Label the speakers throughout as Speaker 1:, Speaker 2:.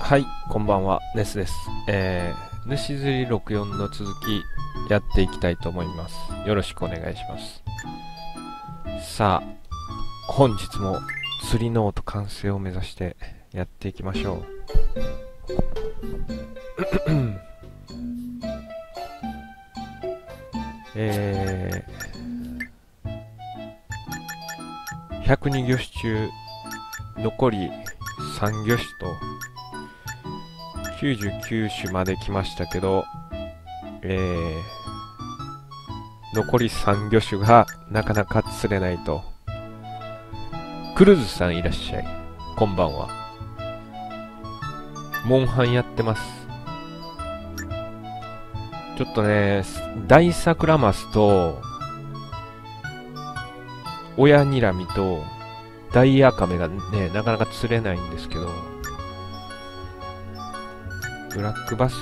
Speaker 1: はい、こんばんは、ネスです。主釣り64の続きやっていきたいと思います。よろしくお願いします。さあ、本日も釣りノート完成を目指してやっていきましょう。102魚種中残り3魚種と99種まで来ましたけど、残り3魚種がなかなか釣れないと。クルーズさんいらっしゃい、こんばんは。モンハンやってます。ちょっとね、大サクラマスと親にらみとダイヤカメがね、なかなか釣れないんですけど、ブラックバス、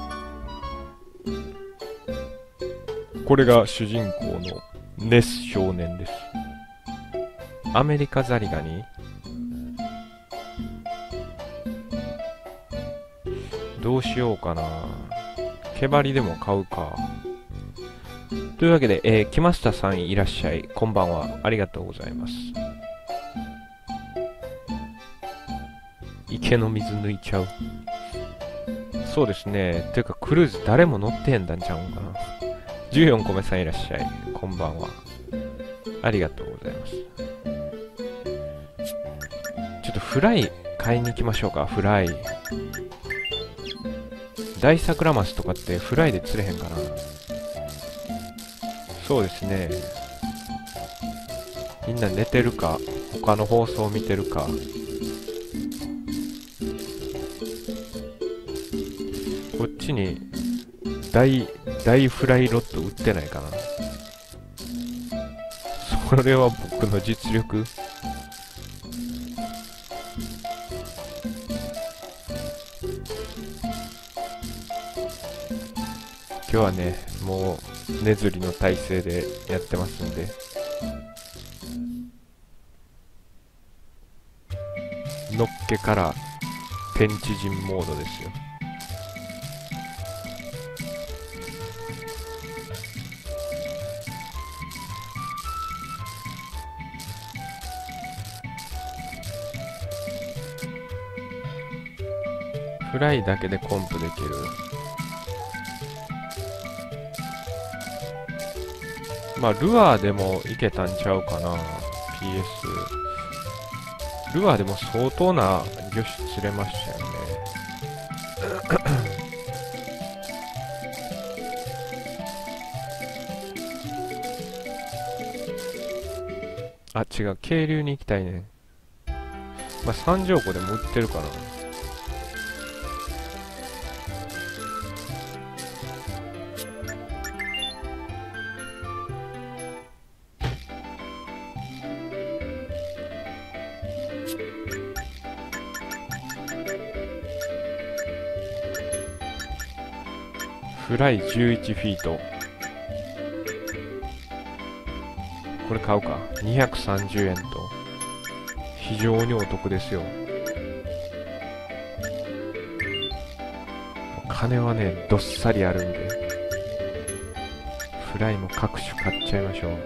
Speaker 1: これが主人公のネス少年です。アメリカザリガニ、どうしようかな。毛針でも買うか。というわけで、木下さんいらっしゃい、こんばんは。ありがとうございます。池の水抜いちゃう。そうですね。ていうかクルーズ誰も乗ってへんだんちゃうんかな。14個目さんいらっしゃい、こんばんは。ありがとうございます。ちょっとフライ買いに行きましょうか。フライ。大サクラマスとかってフライで釣れへんかな。そうですね。みんな寝てるか、他の放送を見てるか。こっちに大フライロット売ってないかな。それは僕の実力。今日はね、もう寝釣りの体勢でやってますんで、のっけから天地人モードですよ。フライだけでコンプできる。まあルアーでもいけたんちゃうかな。 PS ルアーでも相当な魚種釣れましたよね。あ、違う、渓流に行きたいね。まあ三条湖でも売ってるかな。フライ11フィート。これ買うか。230円と。非常にお得ですよ。金はね、どっさりあるんで。フライも各種買っちゃいましょう。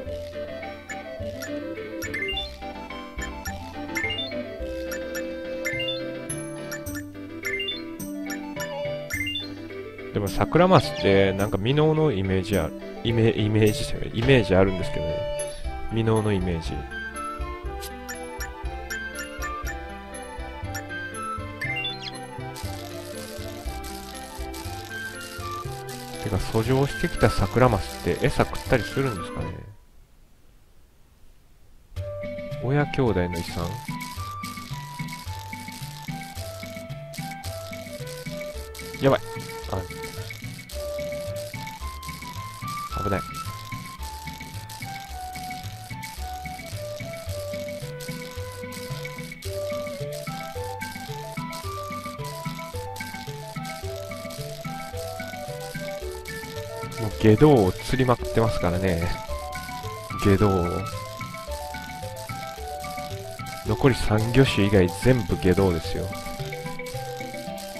Speaker 1: でもサクラマスってなんかミノーのイメージある。イメージあるんですけどね。ミノーのイメージ。てか、遡上してきたサクラマスって餌食ったりするんですかね。親兄弟の遺産。やばい。危ない。もう下道を釣りまくってますからね。下道を。残り3魚種以外全部下道ですよ。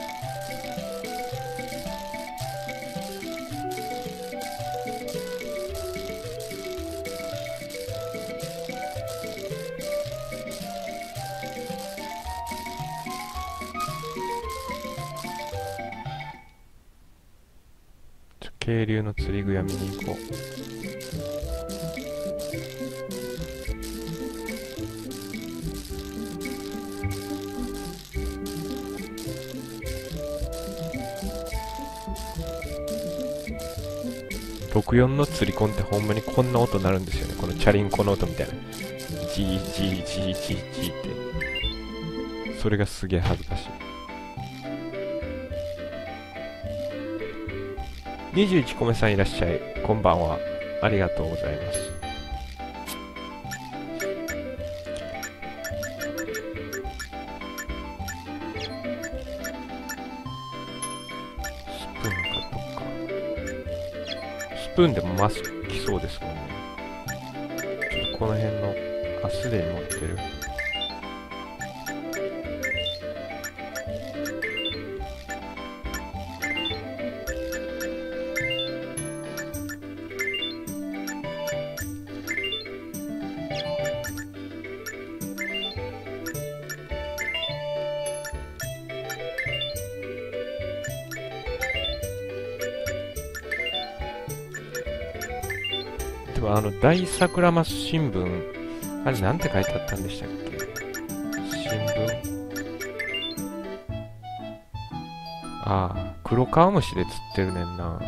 Speaker 1: 渓流の釣り具屋見に行こう。64の釣りコンってほんまにこんな音鳴るんですよね。このチャリンコの音みたいな。ジージージージージーって。それがすげえ恥ずかしい。21個目さんいらっしゃい。こんばんは。ありがとうございます。スプーンでもマスクきそうですもんね。ちょっとこの辺の、あ、すでに持ってる。でも大桜マス新聞、あれなんて書いてあったんでしたっけ？新聞。ああ、黒川虫で釣ってるねんな。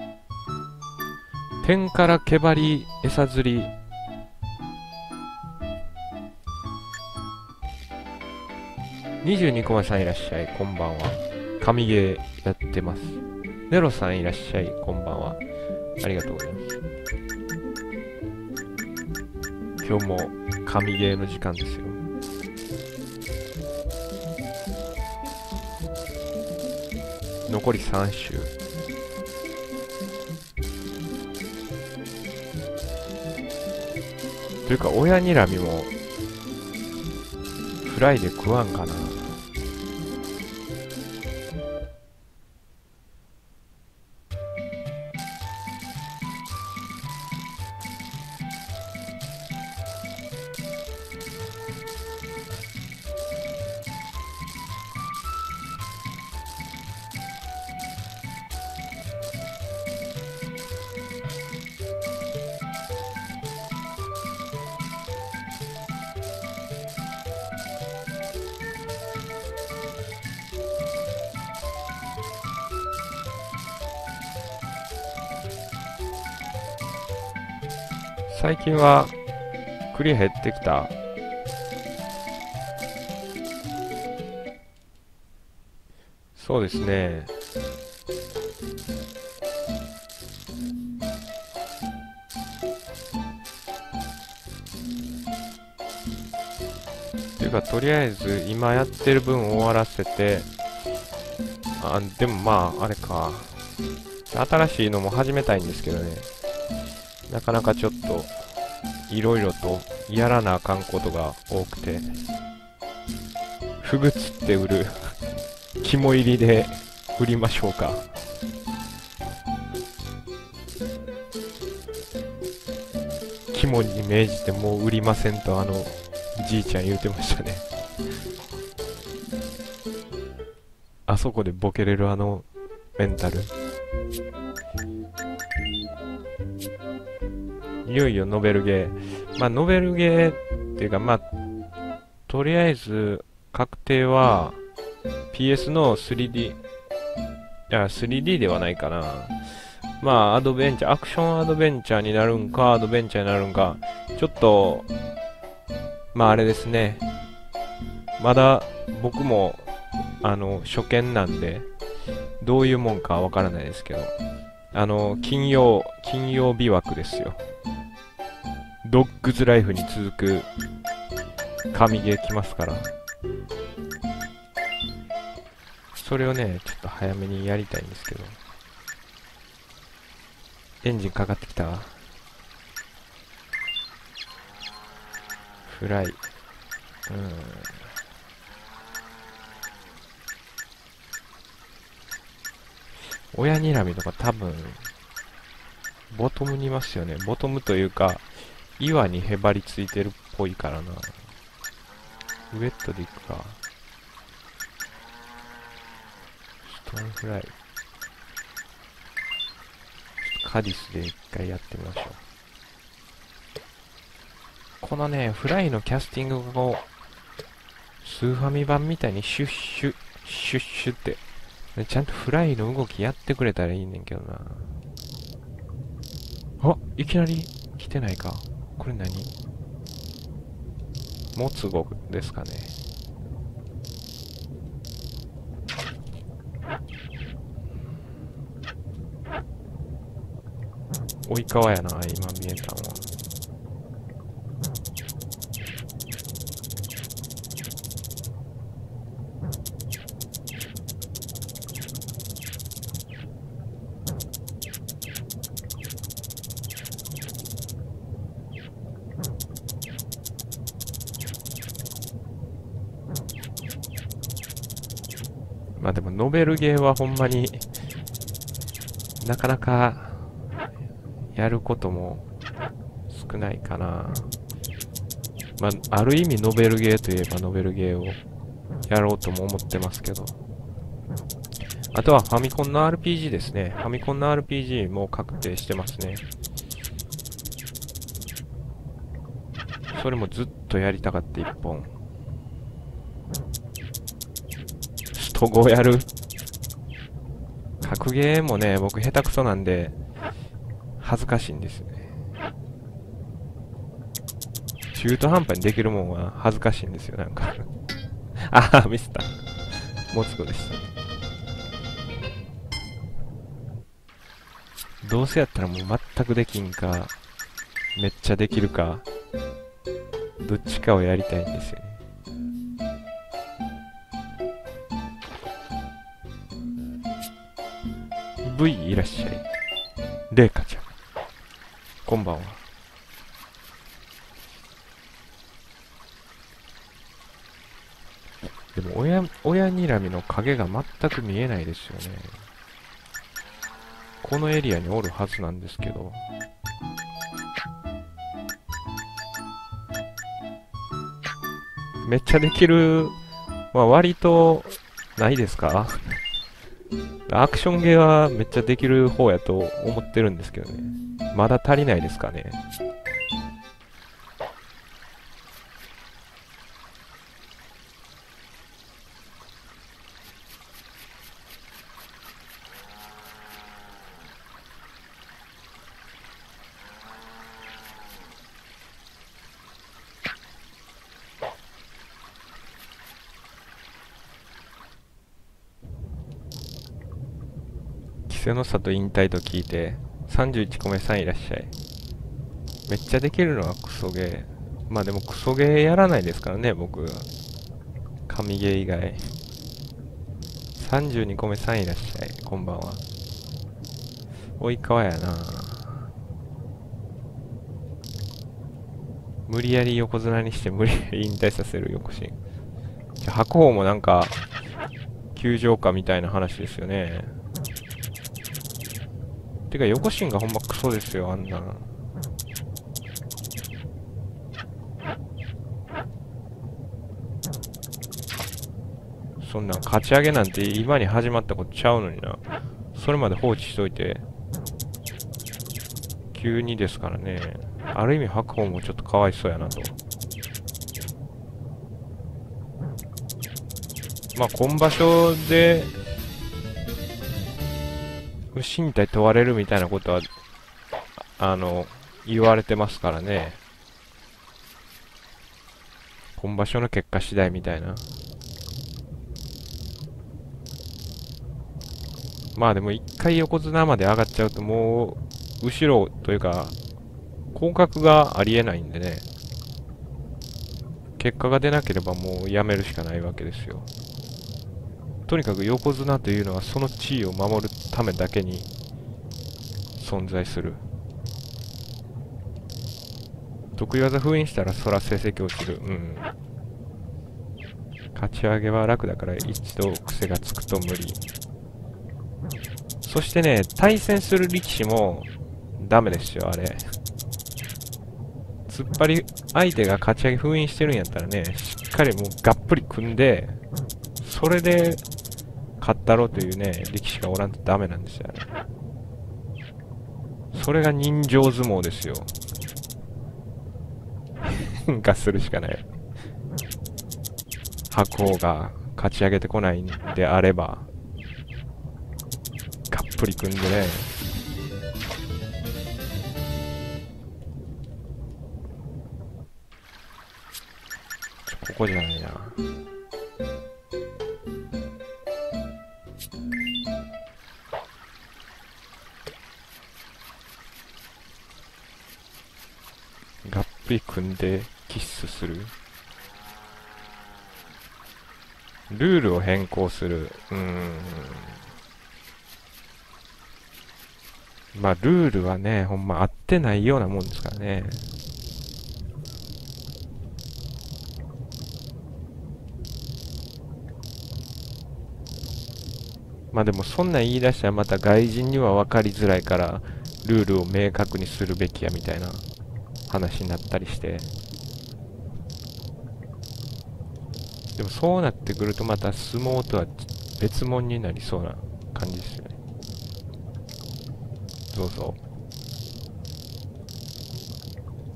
Speaker 1: 天から毛針餌釣り。22コマさんいらっしゃい、こんばんは。神ゲーやってます。ネロさんいらっしゃい、こんばんは。ありがとうございます。今日も神ゲーの時間ですよ。残り3周。というか親にらみもフライで食わんかな。最近は栗減ってきた。そうですね。っていうか、とりあえず今やってる分終わらせて、でもまあ、あれか。新しいのも始めたいんですけどね。なかなかちょっと、いろいろとやらなあかんことが多くて、フグ釣って売る肝入りで売りましょうか。肝に銘じてもう売りませんとじいちゃん言うてましたね。あそこでボケれるメンタル。いよいよノベルゲー。まあノベルゲーっていうかまあ、とりあえず確定は PS の 3D、いや 3D ではないかな。まあアドベンチャー、アクションアドベンチャーになるんか、アドベンチャーになるんか、ちょっと、まああれですね。まだ僕も初見なんで、どういうもんかわからないですけど、金曜日枠ですよ。ドッグズライフに続く神ゲー来ますから。それをね、ちょっと早めにやりたいんですけど。エンジンかかってきたわ。フライ。親にらみとか多分、ボトムにいますよね。ボトムというか、岩にへばりついてるっぽいからな。ウェットでいくか。ストーンフライ。 カディスで一回やってみましょう。このね、フライのキャスティングがこう、スーファミ版みたいにシュッシュッ、シュッシュって、ちゃんとフライの動きやってくれたらいいねんけどな。あ、いきなり来てないか。これ何？モツゴですかね。追い川やな、今見えたのは。まあでもノベルゲーはほんまになかなかやることも少ないかな。まあ、ある意味ノベルゲーといえばノベルゲーをやろうとも思ってますけど。あとはファミコンの RPG ですね。ファミコンの RPG も確定してますね。それもずっとやりたかった一本。スト5やる。格ゲーもね、僕下手くそなんで、恥ずかしいんですよね。中途半端にできるもんは恥ずかしいんですよ、なんか。ああ、ミスった。モツコでした。どうせやったらもう全くできんか、めっちゃできるか、どっちかをやりたいんですよね。V いらっしゃい。レイカちゃん。こんばんは。でも親睨みの影が全く見えないですよね。このエリアにおるはずなんですけど。めっちゃできる、まあ割と、ないですか？アクションゲーはめっちゃできる方やと思ってるんですけどね。まだ足りないですかね。稀勢の里引退と聞いて、31個目さんいらっしゃい。めっちゃできるのはクソゲー。まあでもクソゲーやらないですからね、僕。神ゲー以外。32個目さんいらっしゃい。こんばんは。及川やな。無理やり横綱にして無理やり引退させる横心。白鵬もなんか、休場かみたいな話ですよね。てか横心がほんまクソですよ、あんな。そんなん勝ち上げなんて今に始まったことちゃうのにな。それまで放置しといて、急にですからね。ある意味白鵬もちょっとかわいそうやなと。まあ今場所で、身体問われるみたいなことは、言われてますからね。今場所の結果次第みたいな。まあでも一回横綱まで上がっちゃうともう、後ろというか、降格がありえないんでね。結果が出なければもうやめるしかないわけですよ。とにかく横綱というのはその地位を守るためだけに存在する。得意技封印したらそら成績落ちる。うん。勝ち上げは楽だから一度癖がつくと無理。そしてね、対戦する力士もダメですよ、あれ。突っ張り、相手が勝ち上げ封印してるんやったらね、しっかりもうがっぷり組んで、それで勝ったろうというね、力士がおらんとダメなんですよ、あれ。 それが人情相撲ですよ。変化するしかない。白鵬が勝ち上げてこないんであれば、がっぷり組んでね。ここじゃないな。がっぷり組んでキッスする。ルールを変更する。まあルールはね、ほんま合ってないようなもんですからね。まあでもそんなん言い出したらまた外人には分かりづらいからルールを明確にするべきやみたいな話になったりして、でもそうなってくるとまた相撲とは別物になりそうな感じですよね。そうそう。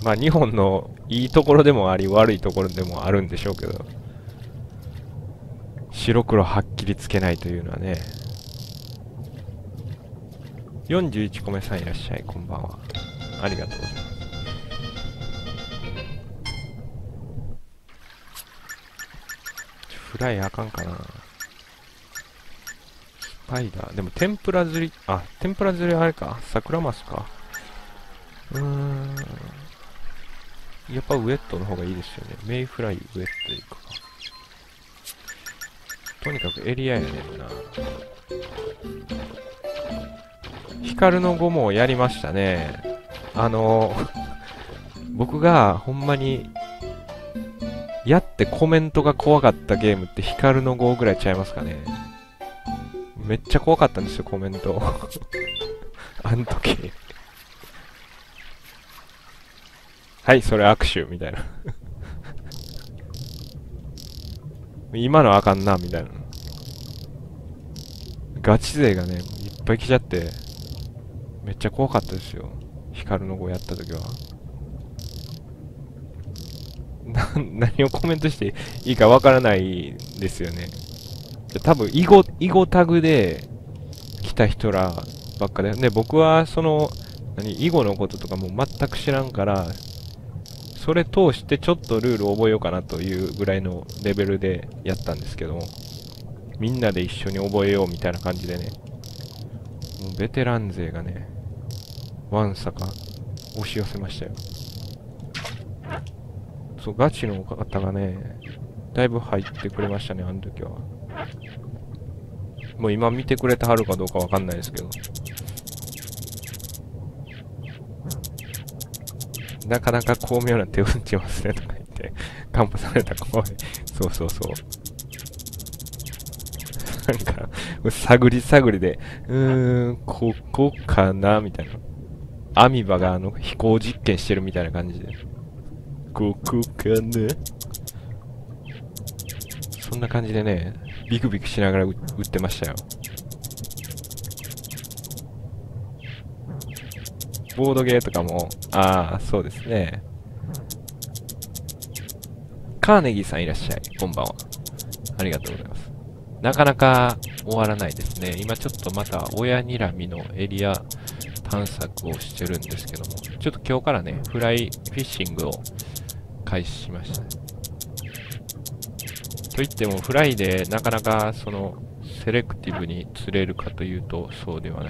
Speaker 1: まあ日本のいいところでもあり悪いところでもあるんでしょうけど、白黒はっきりつけないというのはね。41個目さんいらっしゃい、こんばんは。ありがとうございます。フライあかんかな。スパイダー。でも天ぷら釣り、あ、天ぷら釣りあれか。桜マスか。やっぱウエットの方がいいですよね。メイフライウエットでいくか。とにかくエリアやねんな。ヒカルの5もやりましたね。僕がほんまにやってコメントが怖かったゲームってヒカルの5ぐらいちゃいますかね。めっちゃ怖かったんですよ、コメント。あん時。はい、それ握手、みたいな。今のあかんな、みたいな。ガチ勢がね、いっぱい来ちゃって、めっちゃ怖かったですよ。ヒカルの5やった時は。何をコメントしていいかわからないですよね。多分、囲碁タグで来た人らばっかで、ね、僕はその、囲碁のこととかも全く知らんから、それ通してちょっとルールを覚えようかなというぐらいのレベルでやったんですけども、みんなで一緒に覚えようみたいな感じでね、もうベテラン勢がね、わんさか押し寄せましたよ。そう、ガチの方がね、だいぶ入ってくれましたね、あの時は。もう今見てくれてはるかどうかわかんないですけど。なかなか巧妙な手を打ちますねとか言って、カンパされた子は、そうそうそう。なんか、探り探りで、ここかなみたいな。アミバが飛行実験してるみたいな感じで。ここかなそんな感じでね、ビクビクしながら打ってましたよ。ボードゲーとかも、ああ、そうですね。カーネギーさんいらっしゃい。こんばんは。ありがとうございます。なかなか終わらないですね。今ちょっとまた親睨みのエリア探索をしてるんですけども、ちょっと今日からね、フライフィッシングを開始しました。といっても、フライでなかなかそのセレクティブに釣れるかというと、そうではない。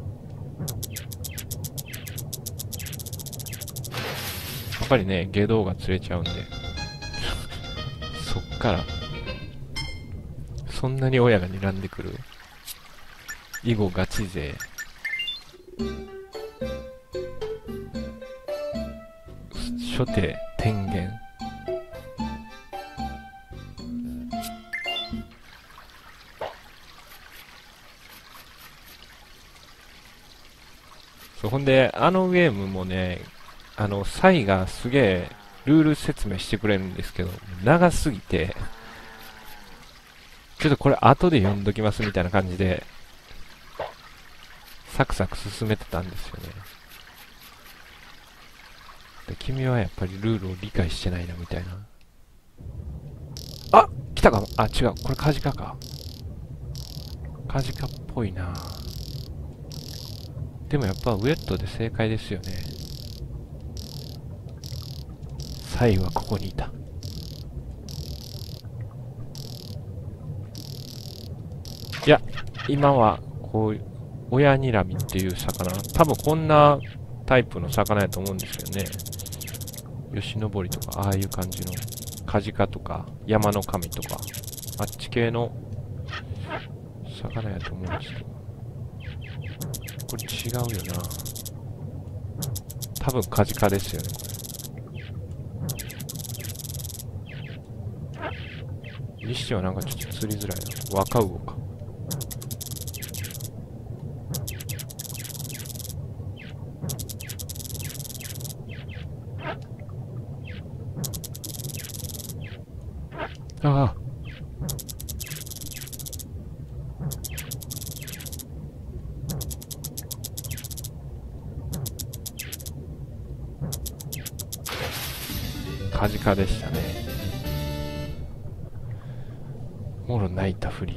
Speaker 1: やっぱりね、下道が釣れちゃうんで、そっから、そんなに親が睨んでくる。囲碁ガチ勢。初手天元。そう、ほんで、あのゲームもね、サイがすげえルール説明してくれるんですけど、長すぎて、ちょっとこれ後で読んどきますみたいな感じで、サクサク進めてたんですよね。 で君はやっぱりルールを理解してないなみたいな。あ、来たかも。あ、違う、これカジカか。カジカっぽいな。でもやっぱウェットで正解ですよね。サイはここにいた。いや、今はこういう親にらみっていう魚、多分こんなタイプの魚やと思うんですけどね。吉登りとかああいう感じのカジカとか山の神とかあっち系の魚やと思うんですけど、これ違うよな。多分カジカですよね、これ。にしてはなんかちょっと釣りづらいな。若魚か。ああ。カジカでしたね。もろ泣いたふり。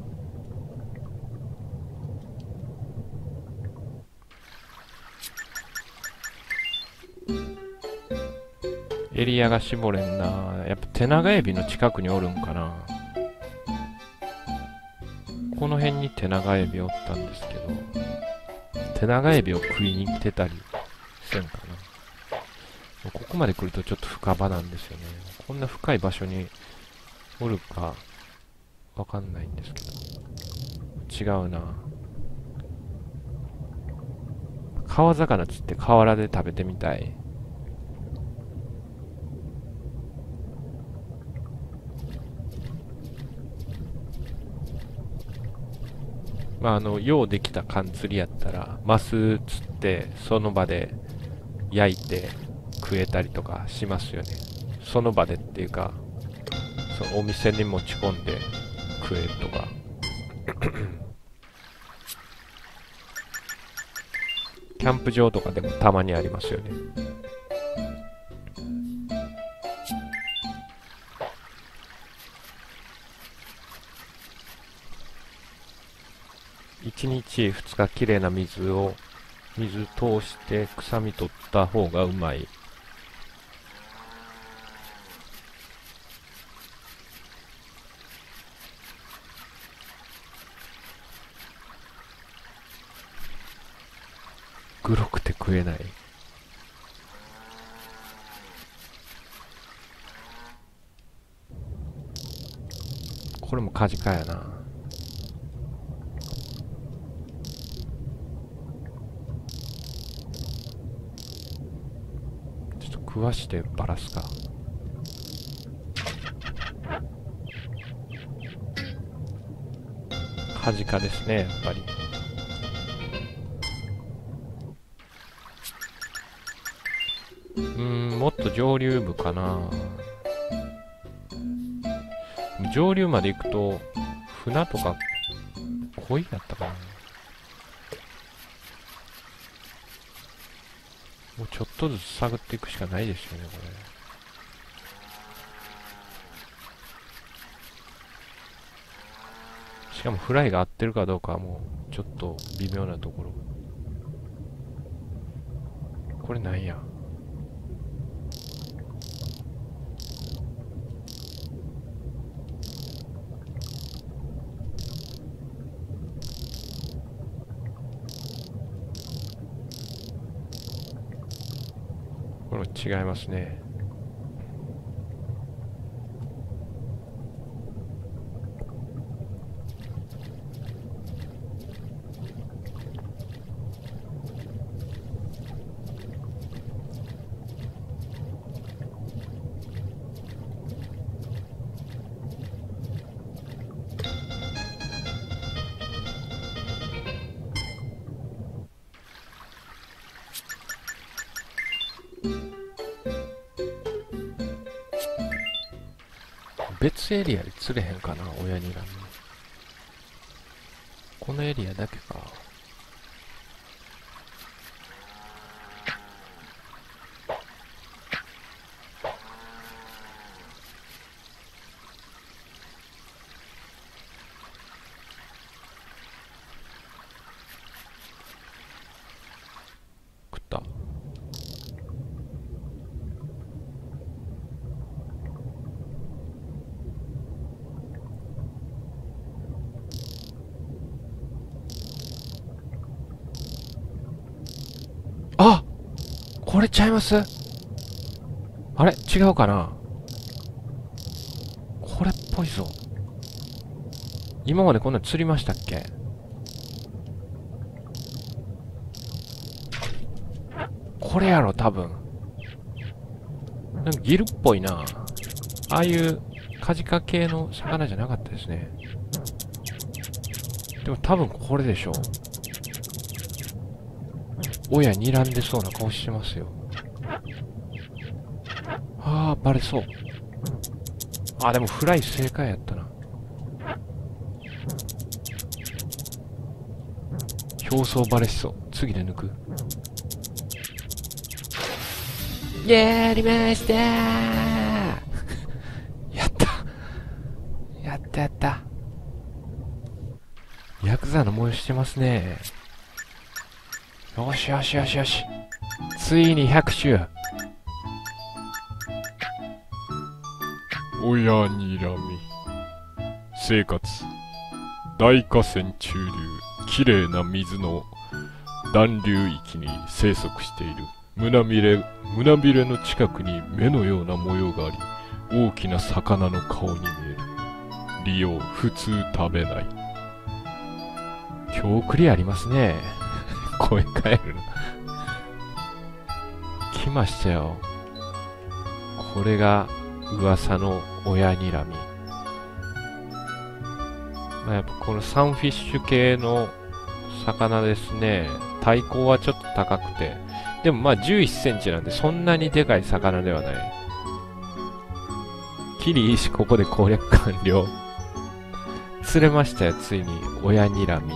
Speaker 1: エリアが絞れんな。やっぱテナガエビの近くにおるんかな。この辺にテナガエビおったんですけど、テナガエビを食いに来てたりせんかな。ここまで来るとちょっと深場なんですよね。こんな深い場所におるかわかんないんですけど。違うな。川魚釣って河原で食べてみたい。まあ、ようできた缶釣りやったら、マス釣って、その場で焼いて食えたりとかしますよね。その場でっていうか、そのお店に持ち込んで食えるとか。キャンプ場とかでもたまにありますよね。1日2日きれいな水通して臭み取った方がうまい。グロくて食えない。これもカジカやな。ちょっと食わしてバラすか。カジカですね、やっぱり。もっと上流部かな。上流まで行くと、船とか、鯉だったかな。もうちょっとずつ探っていくしかないですよね、これ。しかもフライが合ってるかどうかはもう、ちょっと微妙なところ。これなんや。これも違いますね。別エリアで釣れへんかな、親にらみ。このエリアだけか。 れちゃいます？あれ違うかな？これっぽいぞ。今までこんなの釣りましたっけ？これやろ、多分。なんかギルっぽいな。ああいうカジカ系の魚じゃなかったですね。でも多分これでしょう。親睨んでそうな顔してますよ。ああ、バレそう。あ、でもフライ正解やったな。表層バレしそう。次で抜く。やりましたーやったやったやった。ヤクザの模様してますね。よしよしよしよし。ついに100周。
Speaker 2: 親にらみ生活大河川中流きれいな水の暖流域に生息している胸びれの近くに目のような模様があり大きな魚の顔に見える。利用普通食べない。
Speaker 1: 今日クリありますね。声変えるな。来ましたよ。これが噂の親にらみ。まあ、やっぱこのサンフィッシュ系の魚ですね。体高はちょっと高くて。でもまあ11センチなんでそんなにでかい魚ではない。キリいいし、ここで攻略完了。釣れましたよ、ついに。親にらみ。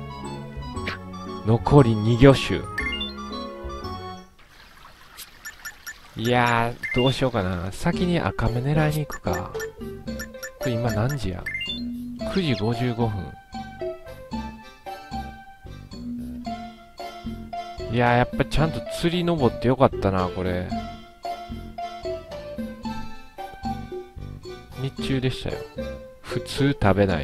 Speaker 1: 残り2魚種。いやー、どうしようかな。先に赤目狙いに行くか。これ今何時や？ 9 時55分。いやー、やっぱちゃんと釣り登ってよかったな、これ。日中でしたよ。普通食べない。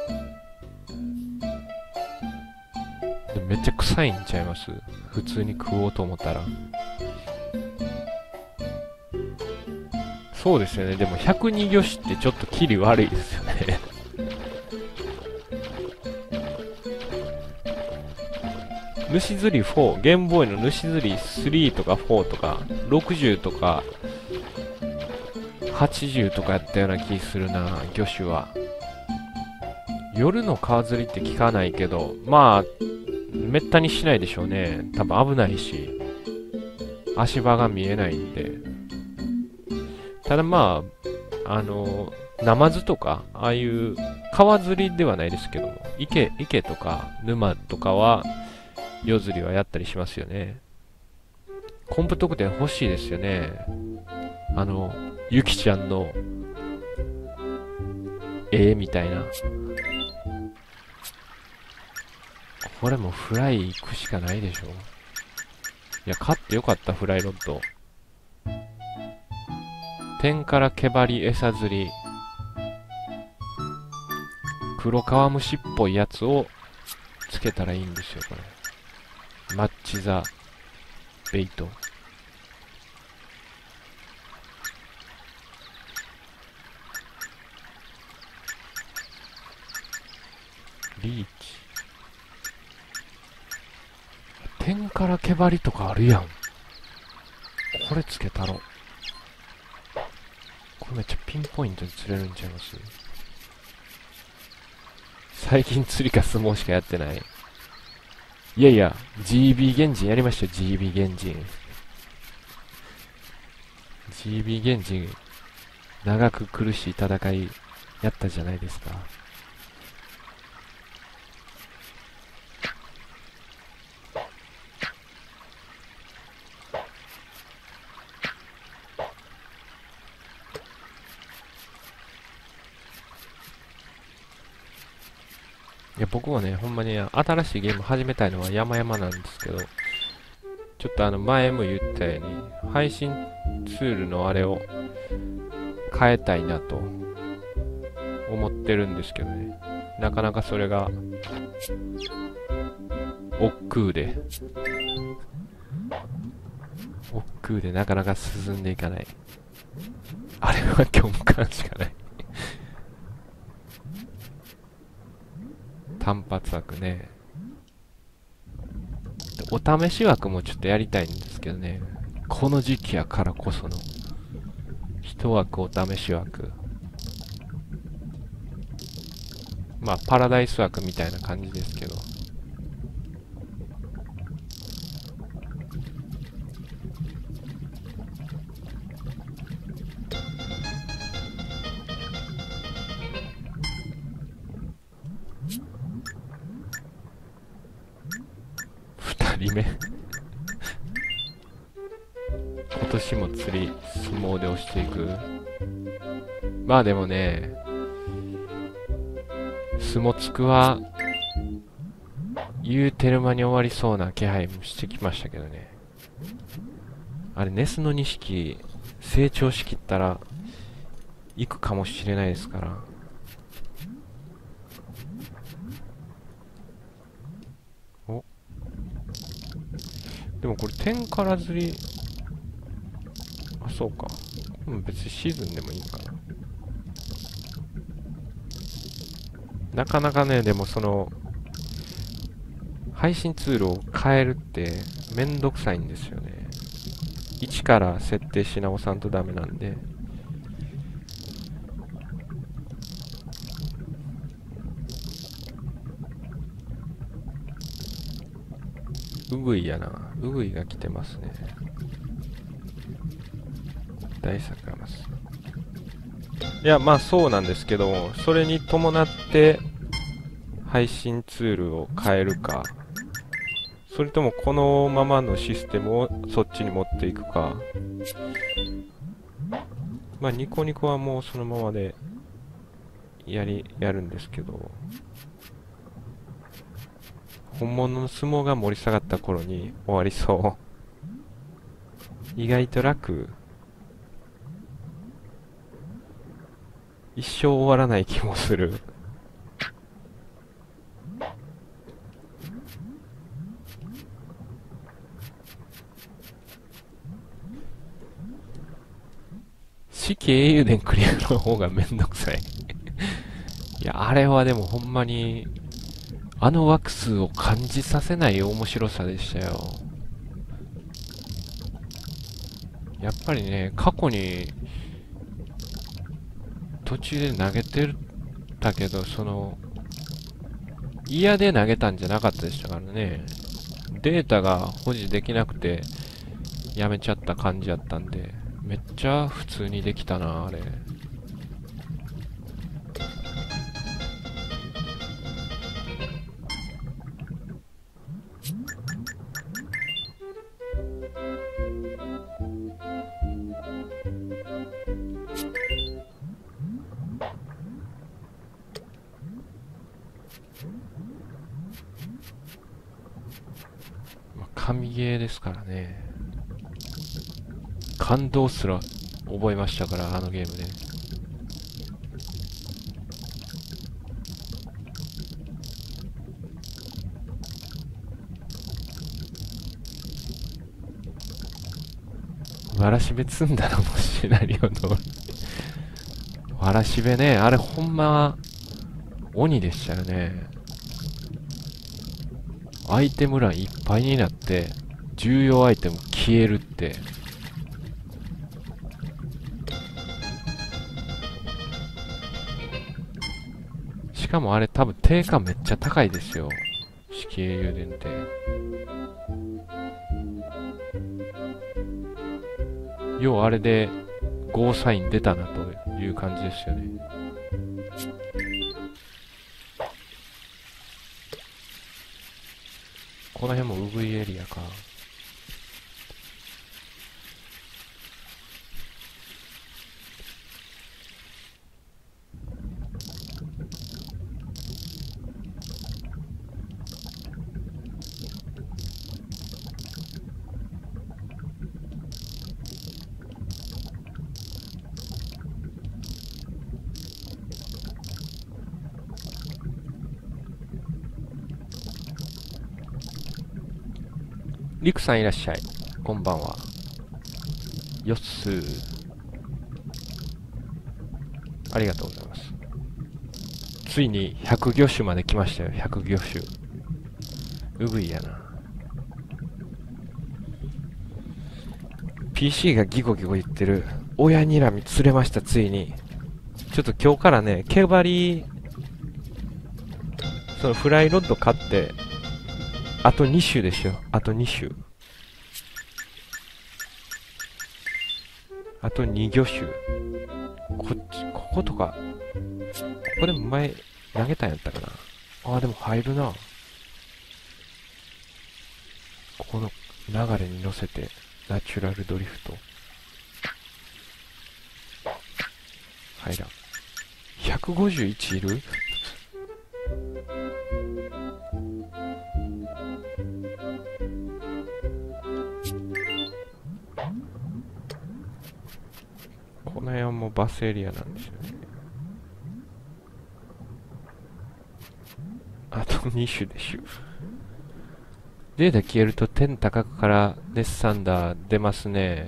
Speaker 1: でもめっちゃ臭いんちゃいます？普通に食おうと思ったら。そうですよね。でも102魚種ってちょっとキリ悪いですよね。主釣り4、ゲームボーイの主釣り3とか4とか、60とか、80とかやったような気するな、魚種は。夜の川釣りって聞かないけど、まあ、めったにしないでしょうね。多分危ないし、足場が見えないんで。ただまあ、ナマズとか、ああいう川釣りではないですけども、池とか沼とかは、夜釣りはやったりしますよね。コンプ特典欲しいですよね。ゆきちゃんの絵みたいな。これもフライ行くしかないでしょ。いや、買ってよかった、フライロッド。天から毛針餌釣り。黒皮虫っぽいやつをつけたらいいんですよ、これ。マッチザベイト。リーチ。天から毛針とかあるやん。これつけたろ。これめっちゃピンポイントで釣れるんちゃいます？最近釣りか相撲しかやってない。いやいや、GB 原人やりましたよ、GB 原人。GB 原人、長く苦しい戦いやったじゃないですか。いや、僕もね、ほんまに新しいゲーム始めたいのは山々なんですけど、ちょっと前も言ったように、配信ツールのあれを変えたいなと思ってるんですけどね。なかなかそれが、億劫空でなかなか進んでいかない。あれは虚無感しかない。単発枠ね。お試し枠もちょっとやりたいんですけどね。この時期やからこその一枠お試し枠。まあパラダイス枠みたいな感じですけど。2人目今年も釣り相撲で押していく。まあでもね、相撲つくは言うてる間に終わりそうな気配もしてきましたけどね。あれネスの2匹成長しきったら行くかもしれないですから。お、でもこれ天から釣り、あ、そうか。別にシーズンでもいいかな。なかなかね、でもその、配信ツールを変えるってめんどくさいんですよね。一から設定し直さんとダメなんで。うぐいやな。うぐいが来てますね。大桜ます。いや、まあそうなんですけども、それに伴って配信ツールを変えるか、それともこのままのシステムをそっちに持っていくか。まあニコニコはもうそのままでやるんですけど、本物の相撲が盛り下がった頃に終わりそう。意外と楽。一生終わらない気もする。四季英雄伝クリアの方がめんどくさい。いや、あれはでもほんまに、あの枠数を感じさせない面白さでしたよ。やっぱりね、過去に、途中で投げてたけど、その、嫌で投げたんじゃなかったでしたからね。データが保持できなくて、やめちゃった感じやったんで、めっちゃ普通にできたな、あれ。神ゲーですからね。感動すら覚えましたから、あのゲームで。わらしべ積んだらもシナリオのわらしべね、あれほんま鬼でしたよね。アイテム欄いっぱいになって重要アイテム消えるって。しかもあれ多分定価めっちゃ高いですよ、四季英雄伝って。ようあれでゴーサイン出たなという感じですよね。この辺もウグイエリアか。リクさんいらっしゃい。こんばんは。 よっす。ありがとうございます。ついに100魚種まで来ましたよ。100魚種。うぐいやな。PC がギコギコ言ってる。親にらみ釣れました、ついに。ちょっと今日からね、毛針、そのフライロッド買って、あと2種でしょ。あと2種。あと2魚種。こことか、ここでも前投げたんやったかな。ああ、でも入るな。ここの流れに乗せて、ナチュラルドリフト。入らん。151いる？この辺はもうバスエリアなんですよね。あと2種でしょ。データ消えると天高くからデスサンダー出ますね。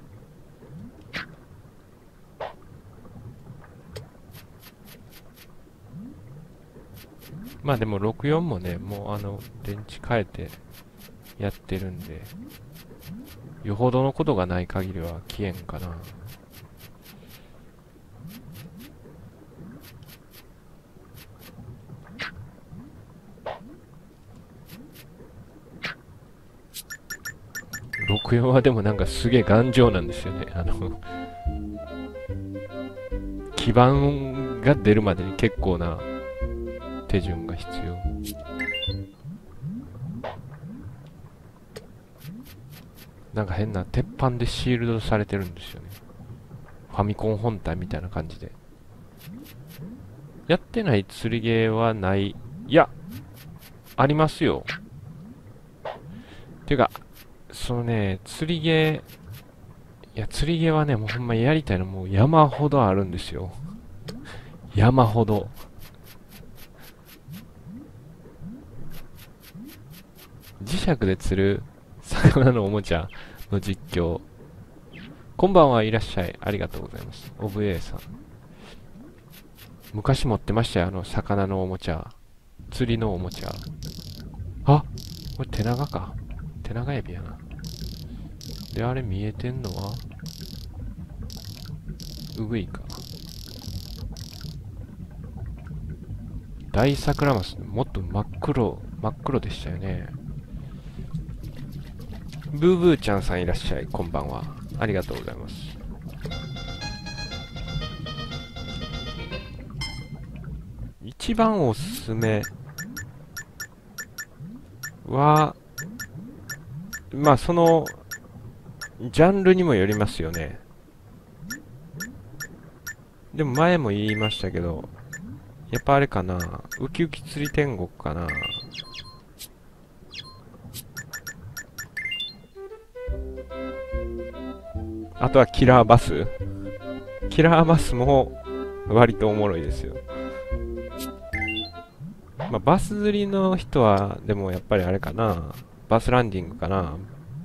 Speaker 1: まあでも64もね、もう電池変えてやってるんで、よほどのことがない限りは消えんかな。64はでもなんかすげえ頑丈なんですよね。基板が出るまでに結構な手順が必要。なんか変な鉄板でシールドされてるんですよね。ファミコン本体みたいな感じで。やってない釣りゲーはない。いや、ありますよ。ていうか、そのね、釣りゲー、いや、釣りゲーはね、もうほんまやりたいのもう山ほどあるんですよ。山ほど。磁石で釣る魚のおもちゃの実況。こんばんはいらっしゃい。ありがとうございます。オブエイさん。昔持ってましたよ、魚のおもちゃ。釣りのおもちゃ。あ、これ手長か。手長エビやな。で、あれ見えてんのはウグイか。大桜マス、もっと真っ黒でしたよね。ブーブーちゃんさんいらっしゃい。こんばんは。ありがとうございます。一番おすすめは、まあその、ジャンルにもよりますよね。でも前も言いましたけど、やっぱあれかな。ウキウキ釣り天国かな。あとはキラーバス。キラーバスも割とおもろいですよ。まあ、バス釣りの人は、でもやっぱりあれかな。バスランディングかな。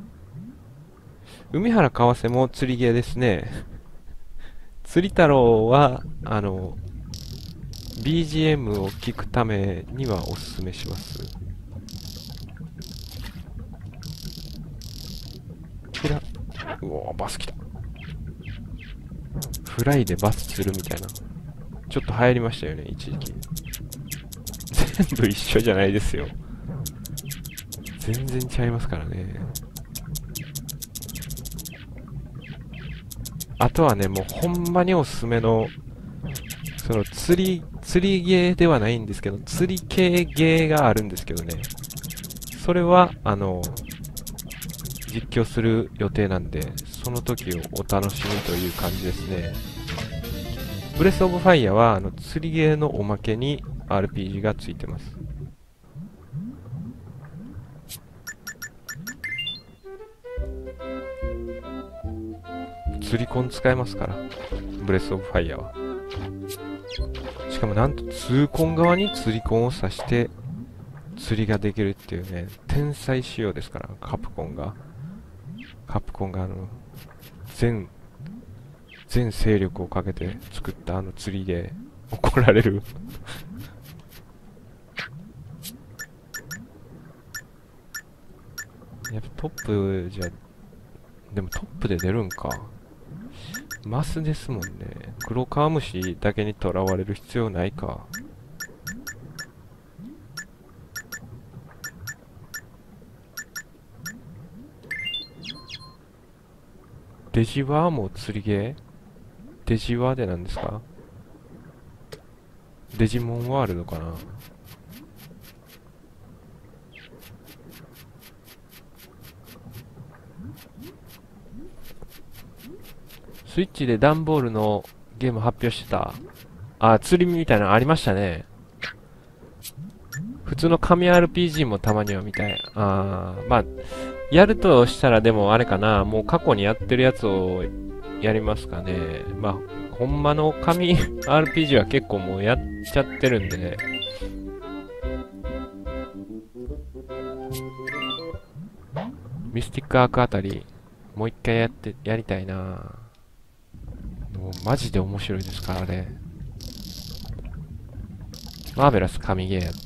Speaker 1: 海原川瀬も釣りゲーですね。釣り太郎は、BGM を聞くためにはおすすめします。うおー、バス来た。フライでバス釣るみたいな。ちょっと流行りましたよね、一時期。全部一緒じゃないですよ。全然ちゃいますからね。あとはね、もうほんまにおすすめの、その釣りゲーではないんですけど、釣り系ゲーがあるんですけどね。それは、実況する予定なんで、その時をお楽しみという感じですね。ブレスオブファイヤーは、釣りゲーのおまけに RPG がついてます。釣りコン使えますから、ブレスオブファイヤーは。しかもなんと痛恨側に釣りコンを刺して釣りができるっていうね、天才仕様ですから、カプコンが全勢力をかけて作ったあの釣りで怒られる。やっぱトップじゃ、でもトップで出るんか。マスですもんね。黒カワムシだけにとらわれる必要ないか。デジワーも釣りゲー？デジワーでなんですか？デジモンワールドかな。スイッチで段ボールのゲーム発表してた。あ、釣りみたいなのありましたね。普通の紙 RPG もたまには見たい。まあ、やるとしたらでもあれかな。もう過去にやってるやつをやりますかね。まあ、ほんまの紙 RPG は結構もうやっちゃってるんでね。ミスティックアークあたり、もう一回やりたいな。もうマジで面白いですから、あれ。マーベラス神ゲーやった。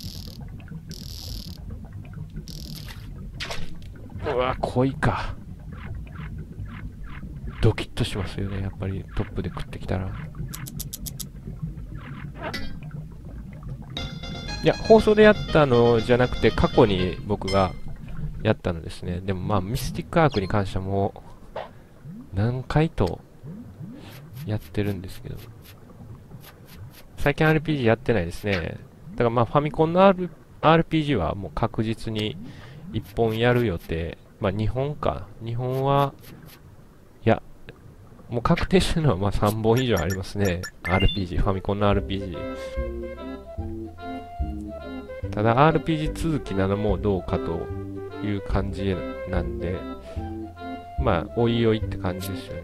Speaker 1: うわ、濃いか。ドキッとしますよね、やっぱりトップで食ってきたら。いや、放送でやったのじゃなくて、過去に僕がやったのですね。でもまあ、ミスティックアークに関してはもう、何回とやってるんですけど。最近 RPG やってないですね。だからまあ、ファミコンの、RPG はもう確実に1本やる予定。まあ、2本か。2本は、いや、もう確定してるのはまあ3本以上ありますね。RPG、ファミコンの RPG。ただ RPG 続きなのもどうかという感じなんで、まあ、おいおいって感じですよね。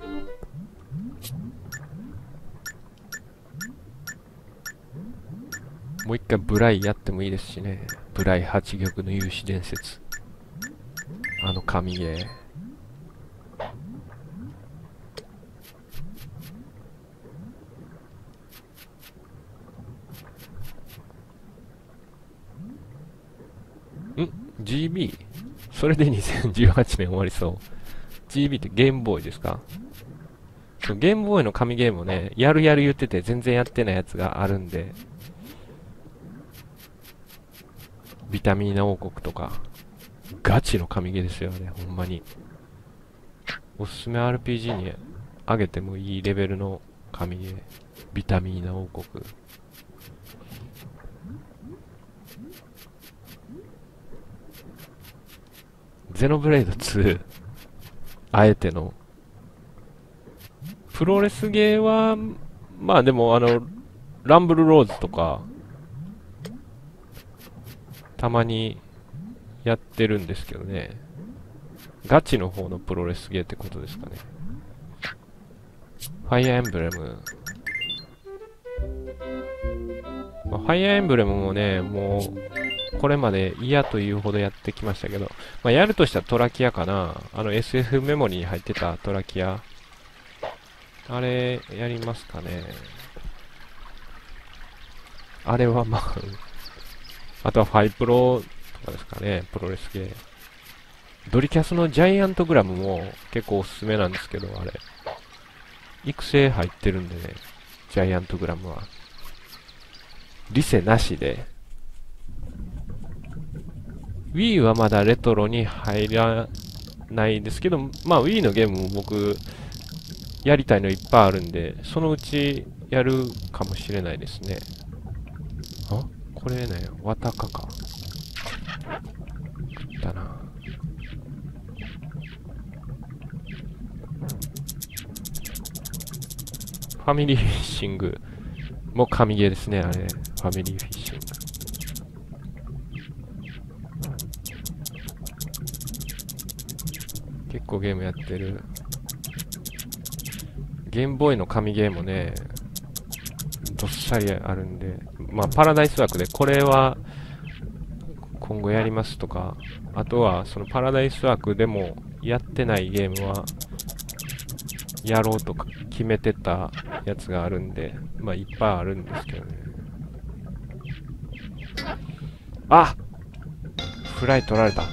Speaker 1: もう一回ブライやってもいいですしね。ブライ8玉の勇士伝説。あの神ゲー。GB？ それで2018年終わりそう。GB ってゲームボーイですか？そう、ゲームボーイの神ゲームをね、やる言ってて全然やってないやつがあるんで、ビタミーナ王国とか、ガチの神ゲーですよね、ほんまに。おすすめ RPG にあげてもいいレベルの神ゲー。ビタミーナ王国。ゼノブレイド2、あえての。プロレスゲーは、まあでもランブルローズとか、たまにやってるんですけどね。ガチの方のプロレスゲーってことですかね。ファイアーエンブレム。まあ、ファイアーエンブレムもね、もう、これまで嫌というほどやってきましたけど、まあ、やるとしたらトラキアかな。SF メモリーに入ってたトラキア。あれ、やりますかね。あれはまあ、あとはファイプロとかですかね、プロレスゲー。ドリキャスのジャイアントグラムも結構おすすめなんですけど、あれ。育成入ってるんでね、ジャイアントグラムは。リセなしで。Wii はまだレトロに入らないですけど、まあ Wii のゲームも僕、やりたいのいっぱいあるんで、そのうちやるかもしれないですね。あ、これね、わたかか。食ったな。ファミリーフィッシングも神ゲーですね、あれ。ファミリーフィッシング。結構ゲームやってる。ゲームボーイの神ゲーもね、どっさりあるんで、まあ、パラダイス枠でこれは今後やりますとか、あとはそのパラダイス枠でもやってないゲームはやろうとか決めてたやつがあるんで、まあいっぱいあるんですけどね。あ、フライ取られた。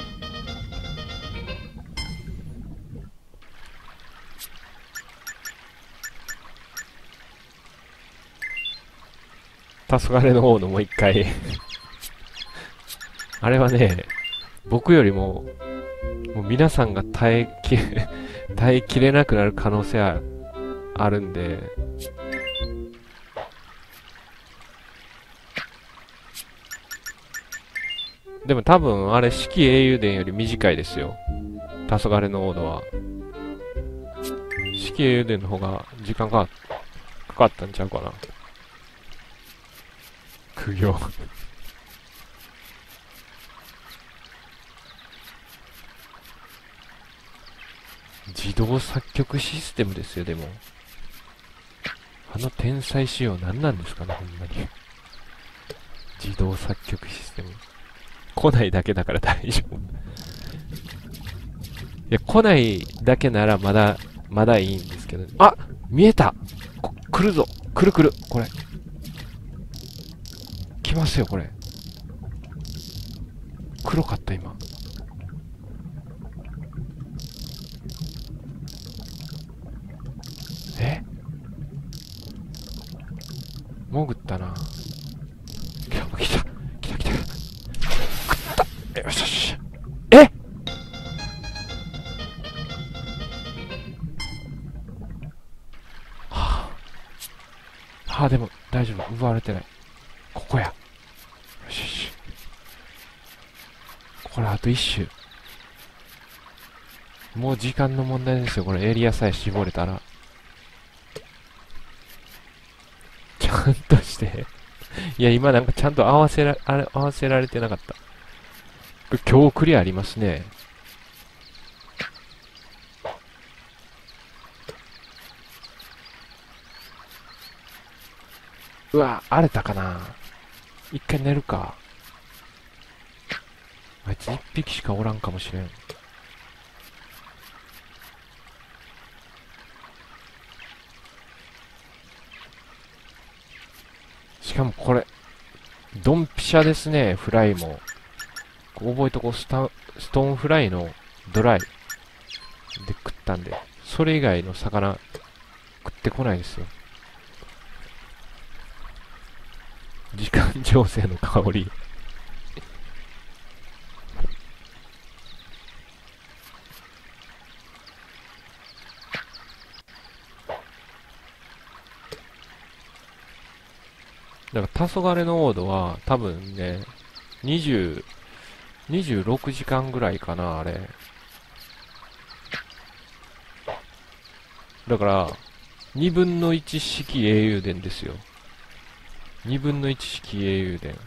Speaker 1: 黄昏の王のもう一回あれはね、僕よりも、もう皆さんが耐えきれなくなる可能性はあるんで、でも多分あれ四季英雄伝より短いですよ。黄昏の王は。四季英雄伝の方が時間かかったんちゃうかな。苦行自動作曲システムですよ、でも。あの天才仕様何なんですかね、ほんまに。自動作曲システム。来ないだけだから大丈夫。いや、来ないだけならまだいいんですけど。あ、見えた、来るぞ。来る来る。これ。来ますよ、これ。黒かった、今。え、潜ったな。来た、来た、来た、来た。食った。よしよし。え、はあ、でも大丈夫。奪われてない。ここや。よしよし。これあと一周。もう時間の問題ですよ。これエリアさえ絞れたら。ちゃんとしていや、今なんかちゃんと合わせられてなかった。今日クリアありますね。うわ、荒れたかな。一回寝るか。あいつ一匹しかおらんかもしれん。しかもこれ、ドンピシャですね、フライも。覚えとこう、ストーンフライのドライで食ったんで、それ以外の魚食ってこないですよ。時間情勢の香り。だから黄昏のオードは多分ね、26時間ぐらいかな、あれ。だから、2分の1式英雄伝ですよ。2分の1式英雄伝。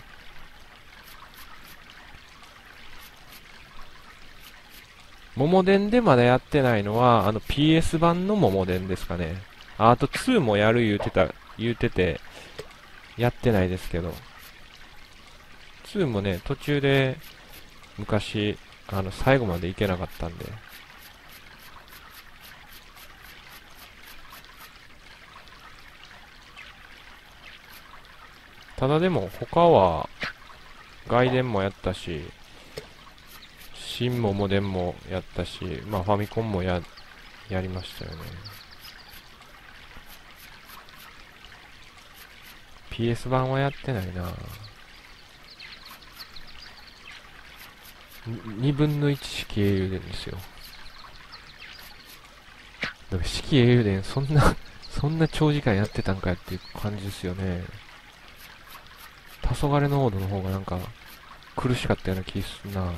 Speaker 1: 桃伝でまだやってないのは、PS 版の桃伝ですかね。あと2もやる言うてて、やってないですけど。2もね、途中で、昔、最後までいけなかったんで。ただでも、他は、外伝もやったし、新桃伝もやったし、まあファミコンもやりましたよね。PS 版はやってないな。2分の1式英雄伝ですよ。だから式英雄伝そんな長時間やってたんかやっていう感じですよね。黄昏のオードの方がなんか苦しかったような気するな。